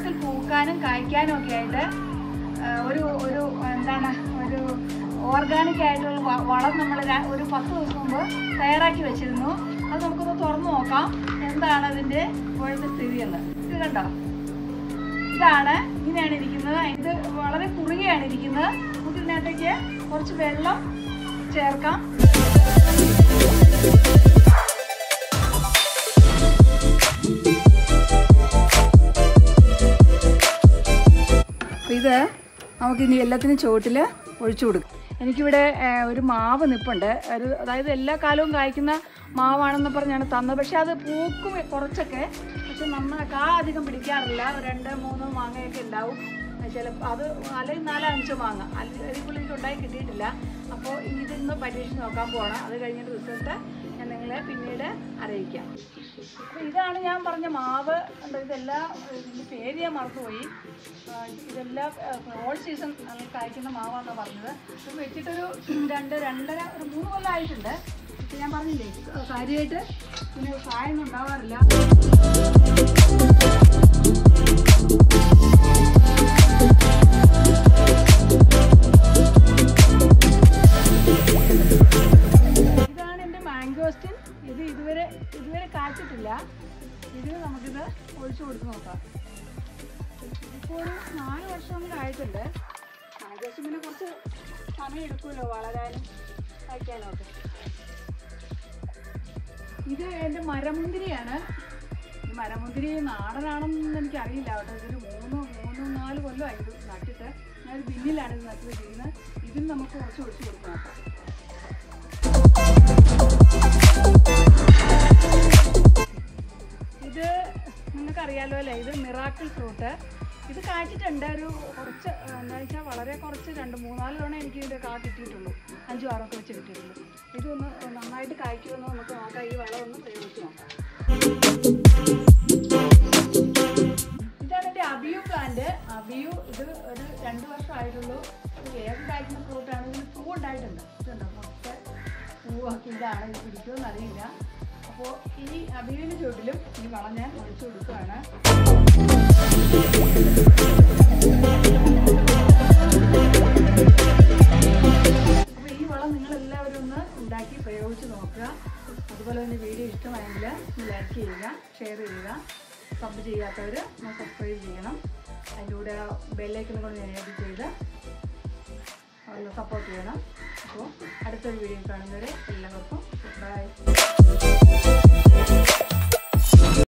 കൂടുതൽ പൂക്കാനും കായ്ക്കാനും ഒക്കെ ആയിട്ട് ഒരു എന്താണ് ഒരു ഓർഗാനിക് ആയിട്ടുള്ള വളം നമ്മൾ ഒരു 10 ദിവസം മുമ്പ് തയ്യാറാക്കി വെച്ചിരുന്നു. അത് നമുക്കൊന്ന് തുറന്നു നോക്കാം എന്താണ് അതിൻ്റെ ഇപ്പോഴത്തെ സ്ഥിതി എന്ന്. ഇത് കണ്ടോ, ഇതാണ്, ഇങ്ങനെയാണ് ഇരിക്കുന്നത്. ഇത് വളരെ കുറുകയാണ് ഇരിക്കുന്നത്. നമുക്ക് ഇതിനകത്തേക്ക് കുറച്ച് വെള്ളം ചേർക്കാം. ഇത് നമുക്കിനി എല്ലാത്തിനും ചുവട്ടിൽ ഒഴിച്ചു കൊടുക്കും. എനിക്കിവിടെ ഒരു മാവ് നിൽപ്പുണ്ട്. അതായത് എല്ലാ കാലവും കായ്ക്കുന്ന മാവാണെന്ന് പറഞ്ഞാണ് തന്നത്. പക്ഷെ അത് പൂക്കും കുറച്ചൊക്കെ, പക്ഷെ കാ അധികം പിടിക്കാറില്ല. 2-3 മാങ്ങയൊക്കെ ഉണ്ടാവും. അത് അല്ലെങ്കിൽ 4-5 മാങ്ങ, അതിൽക്കുള്ളിൽ എനിക്ക് ഉണ്ടായി കിട്ടിയിട്ടില്ല. അപ്പോൾ ഇതൊന്ന് പരീക്ഷിച്ച് നോക്കാൻ പോകണം. അത് കഴിഞ്ഞിട്ട് റിസൾട്ട് ഞാൻ നിങ്ങളെ പിന്നീട് അറിയിക്കാം. അപ്പോൾ ഇതാണ് ഞാൻ പറഞ്ഞ മാവ്. ഇതെല്ലാം ഇതിൻ്റെ പേര് ഞാൻ മറന്നുപോയി. ഇതെല്ലാം ഓൾ സീസൺ കായ്ക്കുന്ന മാവാണെന്ന് പറഞ്ഞത്. ഇത് വെച്ചിട്ടൊരു 2-2.5-3 കൊല്ലം ആയിട്ടുണ്ട്. പക്ഷെ ഞാൻ പറഞ്ഞില്ലേ, കാര്യമായിട്ട് പിന്നെ കായൊന്നും ഉണ്ടാവാറില്ല. ഇതാണ് എൻ്റെ മാംഗോസ്റ്റിൻ. ഇത് ഇതുവരെ കായ്ച്ചിട്ടില്ല. ഇതിന് നമുക്കിത് ഒഴിച്ചു കൊടുത്ത് നോക്കാം. ഇപ്പോൾ ഒരു 4 വർഷം കൂടെ ആയിട്ടുണ്ട്. മാംഗോസ്റ്റിന് കുറച്ച് സമയം എടുക്കുമല്ലോ വളരാനും കായ്ക്കാനും ഒക്കെ. ഇത് എൻ്റെ മരമുന്തിരിയാണ്. ഈ മരമുന്തിരി നാടനാണെന്ന് എനിക്കറിയില്ല കേട്ടോ. ഇതൊരു 3-4 കൊല്ലമായി ഇത് നട്ടിട്ട്. ഞാനൊരു ബിന്നിലാണ് ഇത് നട്ട് വെച്ചിരിക്കുന്നത്. ഇതിന് നമുക്ക് കുറച്ച് ഒഴിച്ചു കൊടുക്കാം. ഇത് നിങ്ങൾക്കറിയാലോ അല്ലേ, ഇത് മിറാക്കിൾ ഫ്രൂട്ട്. ഇത് കായ്ച്ചിട്ടുണ്ട്. കുറച്ച് എന്താ വെച്ചാൽ വളരെ കുറച്ച് 2-3-4 തവണ എനിക്ക് ഇതിൻ്റെ കാ കിട്ടിയിട്ടുള്ളൂ. 5-6 ഒക്കെ വെച്ച് കിട്ടിയിട്ടുള്ളൂ. ഇതൊന്ന് നന്നായിട്ട് കായ്ക്കുമെന്ന് നമുക്ക് നോക്കാം. ഈ വളം ഒന്ന് പ്രയോഗിച്ച് നോക്കാം. ഇതാണ് എൻ്റെ അബിയു പ്ലാന്റ്. അബിയു ഇത് ഒരു 2 വർഷം ആയിട്ടുള്ളൂ. ഇത് വേഗം കായ്ക്കുന്ന ഫ്രൂട്ടാണ്. ഇതിന് പൂ ഉണ്ടായിട്ടുണ്ട്. ഇതുണ്ടോ, മൊത്തം പൂവാക്കി. ഇതാണ് ഇത് പിടിക്കുമെന്ന് അറിയില്ല. അപ്പോൾ ഈ അബിയുവിന് ചുവട്ടിലും ഈ വളം ഞാൻ ഒഴിച്ചു കൊടുക്കുകയാണ്. അപ്പോൾ ഈ വളം നിങ്ങളെല്ലാവരും ഒന്ന് ഉണ്ടാക്കി പ്രയോഗിച്ച് നോക്കുക. അതുപോലെ തന്നെ വീഡിയോ ഇഷ്ടമായെങ്കിൽ ലൈക്ക് ചെയ്യുക, ഷെയർ ചെയ്യുക. സബ് ചെയ്യാത്തവർ സബ്സ്ക്രൈബ് ചെയ്യണം. അതിൻ്റെ കൂടെ ബെല്ലൈക്കനും കൂടെ എനേബിൾ ചെയ്ത് സപ്പോർട്ട് ചെയ്യണം. അപ്പോൾ അടുത്തൊരു വീഡിയോ കാണുന്നവരെ എല്ലാവർക്കും ബൈ.